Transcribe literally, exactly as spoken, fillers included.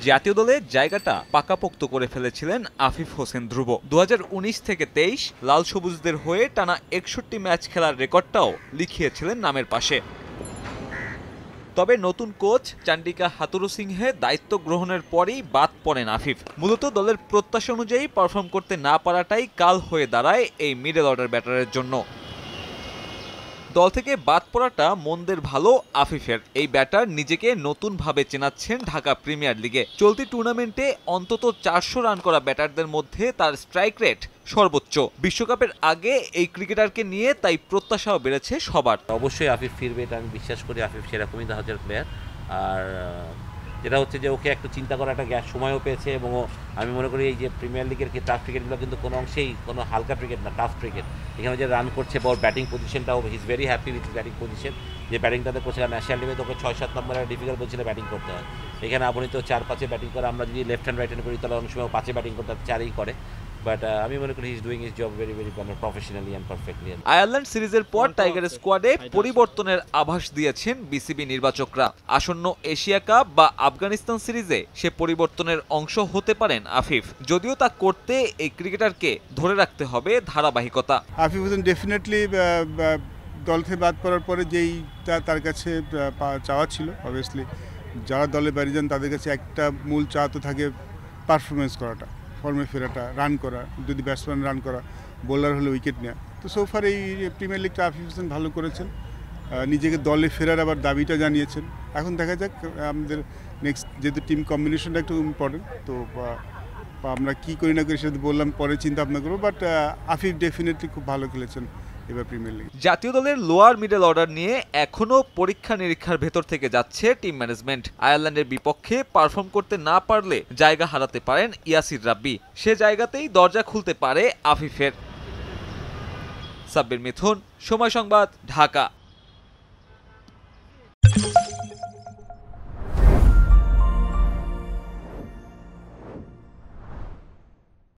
জাতীয় দলে জায়গাটা পাকাপোক্ত করে ফেলেছিলেন আফিফ হোসেন ধ্রুব। দু হাজার উনিশ থেকে তেইশ লাল সবুজদের হয়ে টানা একষট্টি ম্যাচ খেলার রেকর্ডটাও লিখিয়েছিলেন নামের পাশে। তবে নতুন কোচ চান্ডিকা হাথুরুসিংহে দায়িত্ব গ্রহণের পরই বাদ পড়েন আফিফ। মূলত দলের প্রত্যাশা অনুযায়ী পারফর্ম করতে না পারাটাই কাল হয়ে দাঁড়ায় এই মিডল অর্ডার ব্যাটারের জন্য। দল থেকে বাদ পড়াটা মন্দের ভালো আফিফের। এই ব্যাটার নিজেকে নতুনভাবে চেনাচ্ছেন ঢাকা প্রিমিয়ার লিগে। চলতি টুর্নামেন্টে অন্তত চারশো রান করা ব্যাটারদের মধ্যে তার স্ট্রাইক রেট সর্বোচ্চ। বিশ্বকাপের আগে এই ক্রিকেটারকে নিয়ে তাই প্রত্যাশাও বেড়েছে সবার। অবশ্যই আফিফ ফিরবে, এটা আমি বিশ্বাস করি। আফিফ সেরকমই ধাঁচের প্লেয়ার। আর যেটা হচ্ছে যে ওকে একটু চিন্তা করার একটা গ্যাস সময়ও পেয়েছে, এবং আমি মনে করি এই যে প্রিমিয়ার লিগের কি টাফ ক্রিকেটগুলো কিন্তু কোনো অংশেই কোনো হালকা ক্রিকেট না, টাফ ক্রিকেট। এখানে যে রান করছে বা ওর ব্যাটিং পজিশনটাও he is very happy with batting position. যে ব্যাটিংটাতে করছে, ন্যাশনাল টিমে তোকে ছয় সাত নম্বরের ডিফিকাল্ট পজিশনে ব্যাটিং করতে হয়। এখানে আপনি তো চার পাঁচে ব্যাটিং করে, আমরা যদি লেফট হ্যান্ড রাইট হ্যান্ড করি তাহলে অনেক সময় পাঁচে ব্যাটিং করতে চারেই করে। বাট আমি মনে করি he is doing his job very very professionally and perfectly. Ireland সিরিজের পর টাইগার স্কোয়াডে পরিবর্তনের আভাস দিয়েছেন বিসিবি নির্বাচকরা। আসন্ন এশিয়া কাপ বা আফগানিস্তান সিরিজে সে পরিবর্তনের অংশ হতে পারেন আফিফ। যদিও তা করতে এই ক্রিকেটারকে ধরে রাখতে হবে ধারাবাহিকতা। আফিফ হোসেন ডেফিনেটলি দল থেকে বাদ পড়ার পরে যেই তার কাছে চাওয়া ছিল, অবভিয়াসলি যারা দলে বেরিয়ে যান তাদের কাছে একটা মূল চাওয়া তো থাকে পারফরমেন্স করাটা, ফর্মে ফেরাটা, রান করা, যদি ব্যাটসম্যান রান করা, বোলার হলে উইকেট নেওয়া। তো সোফার এই প্রিমিয়ার লিগটা আফিফ হোসেন ভালো করেছেন, নিজেকে দলে ফেরার আবার দাবিটা জানিয়েছেন। এখন দেখা যাক আমাদের নেক্সট, যেহেতু টিম কম্বিনেশনটা একটু ইম্পর্টেন্ট, তো আমরা কী করি না করি সেটা বললাম পরে চিন্তা ভাবনা করবো। বাট আফিফ ডেফিনেটলি খুব ভালো খেলেছেন এবার প্রিমিয়ার লিগ। জাতীয় দলের লোয়ার মিডল অর্ডার নিয়ে এখনো পরীক্ষা নিরীক্ষার ভেতর থেকে যাচ্ছে টিম ম্যানেজমেন্ট। আয়ারল্যান্ডের বিপক্ষে পারফর্ম করতে না পারলে জায়গা হারাতে পারেন ইয়াসির রাব্বি। সে জায়গাতেই দরজা খুলতে পারে আফিফের। সাব্বির মিথুন, সময় সংবাদ, ঢাকা।